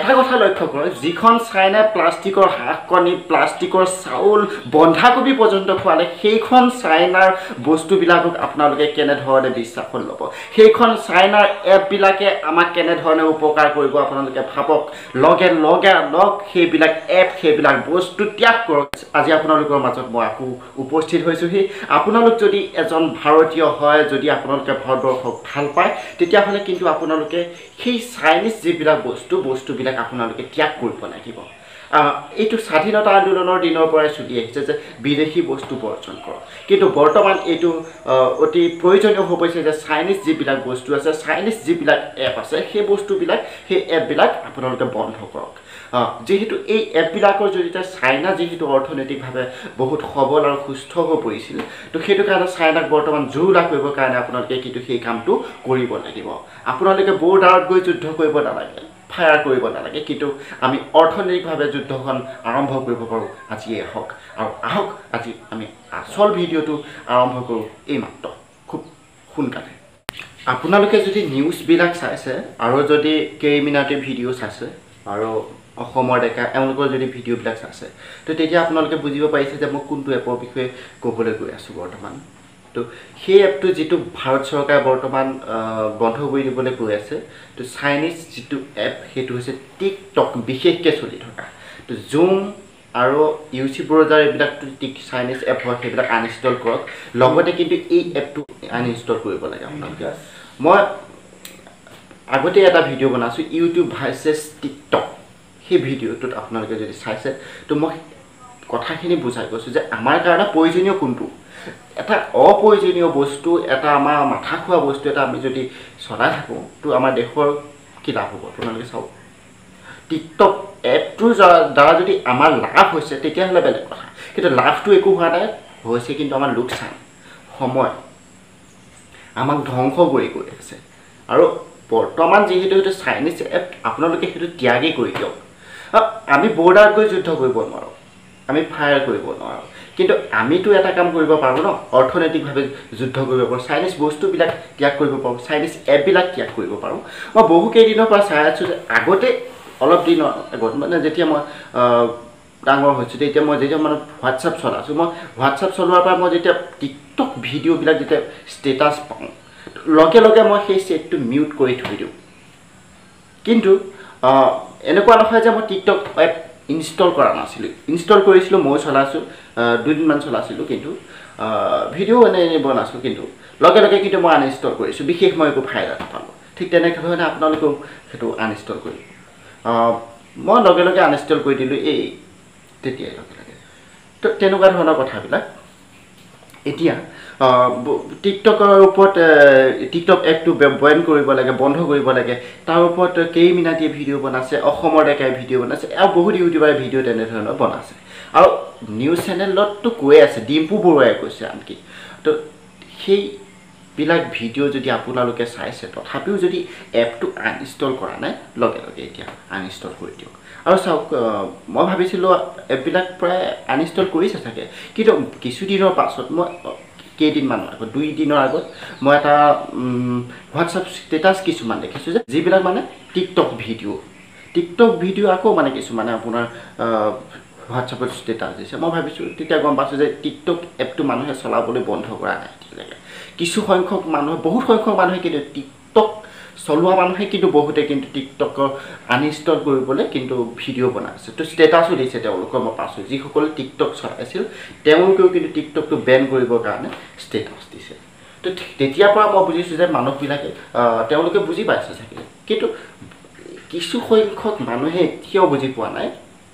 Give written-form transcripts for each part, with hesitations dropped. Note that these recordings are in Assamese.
এটা কথা লক্ষ্য কৰক যিখন চাইনাই প্লাষ্টিকৰ হাঁহকণী প্লাষ্টিকৰ চাউল বন্ধাকবি পৰ্যন্ত খোৱালে সেইখন চাইনাৰ বস্তুবিলাকক আপোনালোকে কেনেধৰণে বিশ্বাসত ল'ব সেইখন চাইনাৰ এপবিলাকে আমাক কেনেধৰণে উপকাৰ কৰিব আপোনালোকে ভাবক লগে লগে লগ সেইবিলাক এপ সেইবিলাক বস্তু ত্যাগ কৰক আজি আপোনালোকৰ মাজত মই আকৌ উপস্থিত হৈছোহি আপোনালোক যদি এজন ভাৰতীয় হয় যদি আপোনালোকে ভাৰতবৰ্ষক ভাল পায় তেতিয়াহ'লে কিন্তু আপোনালোকে সেই চাইনিজ যিবিলাক বস্তুবিলাক আপোনালোকে ত্যাগ কৰিব লাগিব এইটো স্বাধীনতা আন্দোলনৰ দিনৰ পৰাই চলি আহিছে যে বিদেশী বস্তু বৰ্জন কৰক কিন্তু বৰ্তমান এইটো অতি প্ৰয়োজনীয় হৈ পৰিছে যে চাইনিজ যিবিলাক বস্তু আছে চাইনিজ যিবিলাক এপ আছে সেই বস্তুবিলাক সেই এপবিলাক আপোনালোকে বন্ধ কৰক যেহেতু এই এপবিলাকৰ জৰিয়তে চাইনা যেহেতু অৰ্থনৈতিকভাৱে বহুত সবল আৰু সুস্থ হৈ পৰিছিল তো সেইটো কাৰণে চাইনাক বৰ্তমান জোৰা কৰিবৰ কাৰণে আপোনালোকে কিন্তু সেই কামটো কৰিব লাগিব আপোনালোকে বৰ্ডাৰত গৈ যুদ্ধ কৰিব নালাগে ফায়াৰ কৰিব নালাগে কিন্তু আমি অৰ্থনৈতিকভাৱে যুদ্ধখন আৰম্ভ কৰিব পাৰোঁ আজিয়ে হওক আৰু আহক আজি আমি আচল ভিডিঅ'টো আৰম্ভ কৰোঁ এইমাত্ৰ খুব সোনকালে আপোনালোকে যদি নিউজবিলাক চাইছে আৰু যদি কেইমিনিটৰ ভিডিঅ' চাইছে আৰু অসমৰ ডেকা এওঁলোকৰ যদি ভিডিঅ'বিলাক চাইছে তো তেতিয়া আপোনালোকে বুজিব পাৰিছে যে মই কোনটো এপৰ বিষয়ে ক'বলৈ গৈ আছোঁ বৰ্তমান তো সেই এপটো যিটো ভাৰত চৰকাৰে বৰ্তমান বন্ধ কৰি দিবলৈ গৈ আছে তো চাইনিজ যিটো এপ সেইটো হৈছে টিকটক বিশেষকৈ চলি থকা তো জুম আৰু ইউটিউব ব্ৰাউজাৰ এইবিলাকতো চাইনিজ এপ হয় সেইবিলাক আনইনষ্টল কৰক লগতে কিন্তু এই এপটো আনইনষ্টল কৰিব লাগে আপোনালোকে মই আগতে এটা ভিডিঅ' বনাইছোঁ ইউটিউব ভাৰ্চেছ টিকটক সেই ভিডিঅ'টোত আপোনালোকে যদি চাইছে তো মই কথাখিনি বুজাই কৈছোঁ যে আমাৰ কাৰণে প্ৰয়োজনীয় কোনটো এটা অপ্ৰয়োজনীয় বস্তু এটা আমাৰ মাথা খোৱা বস্তু এটা আমি যদি চলাই থাকোঁ তো আমাৰ দেশৰ কি লাভ হ'ব আপোনালোকে চাওক টিকটক এপটোৰ দ্বাৰা যদি আমাৰ লাভ হৈছে তেতিয়াহ'লে বেলেগ কথা কিন্তু লাভটো একো হোৱা নাই হৈছে কিন্তু আমাৰ লোকচান সময় আমাক ধ্বংস কৰি গৈ আছে আৰু বৰ্তমান যিহেতু সেইটো চাইনিজ এপ আপোনালোকে সেইটো ত্যাগেই কৰি দিয়ক আমি বৰ্ডাৰত গৈ যুদ্ধ কৰিব নোৱাৰোঁ আমি ফায়াৰ কৰিব নোৱাৰোঁ কিন্তু আমিতো এটা কাম কৰিব পাৰোঁ ন অৰ্থনৈতিকভাৱে যুদ্ধ কৰিব পাৰোঁ চাইনিজ বস্তুবিলাক ত্যাগ কৰিব পাৰোঁ চাইনিজ এপবিলাক ত্যাগ কৰিব পাৰোঁ মই বহুকেইদিনৰ পৰা চাই আছোঁ যে আগতে অলপ দিনৰ আগত মানে যেতিয়া মই ডাঙৰ হৈছোঁ তেতিয়া মই যেতিয়া মানে হোৱাটছআপ চলাইছোঁ মই হোৱাটছআপ চলোৱাৰ পৰা মই যেতিয়া টিকটক ভিডিঅ'বিলাক যেতিয়া ষ্টেটাছ পাওঁ লগে লগে মই সেই ছেটটো মিউট কৰি থৈ দিওঁ কিন্তু এনেকুৱা নহয় যে মই টিকটক এপ ইনষ্টল কৰা নাছিলোঁ ইনষ্টল কৰিছিলোঁ মই চলাইছোঁ দুদিনমান চলাইছিলোঁ কিন্তু ভিডিঅ' এনেই বনাইছোঁ কিন্তু লগে লগে কিন্তু মই আনইনষ্টল কৰিছোঁ বিশেষ মই একো ফাইদা নাপালোঁ ঠিক তেনেধৰণে আপোনালোকেও সেইটো আনইনষ্টল কৰিব মই লগে লগে আনইনষ্টল কৰি দিলোঁ এই তেতিয়াই লগে লগে তো তেনেকুৱা ধৰণৰ কথাবিলাক এতিয়া টিকটকৰ ওপৰত টিকটক এপটো বেন কৰিব লাগে বন্ধ কৰিব লাগে তাৰ ওপৰত কেইমিনিটীয়া ভিডিঅ' বনাইছে অসমৰ ডেকাই ভিডিঅ' বনাইছে আৰু বহুত ইউটিউবাৰে ভিডিঅ' তেনেধৰণৰ বনাইছে আৰু নিউজ চেনেলততো কৈ আছে ডিম্পু বৰুৱাই কৈছে আনকি তো সেইবিলাক ভিডিঅ' যদি আপোনালোকে চাইছে তথাপিও যদি এপটো আনইনষ্টল কৰা নাই লগে লগে এতিয়া আনইনষ্টল কৰি দিয়ক আৰু চাওক মই ভাবিছিলোঁ এপবিলাক প্ৰায় আনইনষ্টল কৰিছে চাগে কিন্তু কিছুদিনৰ পাছত মই কেইদিনমানৰ আগত 2 দিনৰ আগত মই এটা হোৱাটছআপ ষ্টেটাছ কিছুমান দেখিছোঁ যে যিবিলাক মানে টিকটক ভিডিঅ' আকৌ মানে কিছুমানে আপোনাৰ হোৱাটছআপত ষ্টেটাছ দিছে মই ভাবিছোঁ তেতিয়া গম পাইছোঁ যে টিকটক এপটো মানুহে চলাবলৈ বন্ধ কৰা নাই এতিয়ালৈকে কিছু সংখ্যক মানুহে বহুত সংখ্যক মানুহে কিন্তু টিকটক চলোৱা মানুহে কিন্তু বহুতে কিন্তু টিকটকৰ আনইনষ্টল কৰিবলৈ কিন্তু ভিডিঅ' বনাইছে তো ষ্টেটাছো দিছে তেওঁলোকৰ মই পাইছোঁ যিসকলে টিকটক চলাইছিল তেওঁলোকেও কিন্তু টিকটকটো বেন কৰিবৰ কাৰণে ষ্টেটাছ দিছে তো তেতিয়াৰ পৰা মই বুজিছোঁ যে মানুহবিলাকে তেওঁলোকে বুজি পাইছে চাগে কিন্তু কিছু সংখ্যক মানুহে এতিয়াও বুজি পোৱা নাই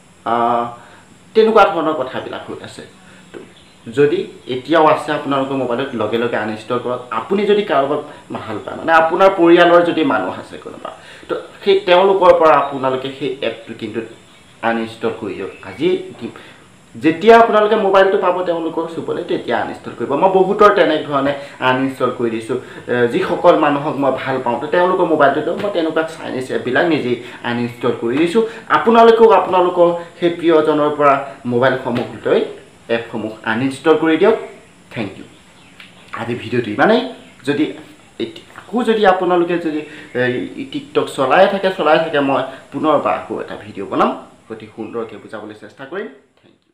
তেনেকুৱা ধৰণৰ কথাবিলাক হৈ আছে যদি এতিয়াও আছে আপোনালোকৰ মোবাইলত লগে লগে আনইনষ্টল কৰক আপুনি যদি কাৰোবাক ভাল পায় মানে আপোনাৰ পৰিয়ালৰ যদি মানুহ আছে কোনোবা তো সেই তেওঁলোকৰ পৰা আপোনালোকে সেই এপটো কিন্তু আনইনষ্টল কৰি দিয়ক আজি যেতিয়া আপোনালোকে মোবাইলটো পাব তেওঁলোকৰ চুবলৈ তেতিয়া আনইনষ্টল কৰিব মই বহুতৰ তেনেধৰণে আনইনষ্টল কৰি দিছোঁ যিসকল মানুহক মই ভাল পাওঁ তো তেওঁলোকৰ মোবাইলটোতো মই তেনেকুৱা চাইনিজ এপবিলাক নিজেই আনইনষ্টল কৰি দিছোঁ আপোনালোকেও আপোনালোকৰ সেই প্ৰিয়জনৰ পৰা মোবাইলসমূহ লৈ এপসমূহ আনইনষ্টল কৰি দিয়ক থেংক ইউ আজি ভিডিঅ'টো ইমানেই যদি আকৌ যদি আপোনালোকে যদি টিকটক চলাই থাকে মই পুনৰবাৰ আকৌ এটা ভিডিঅ' বনাম অতি সুন্দৰকৈ বুজাবলৈ চেষ্টা কৰিম থেংক ইউ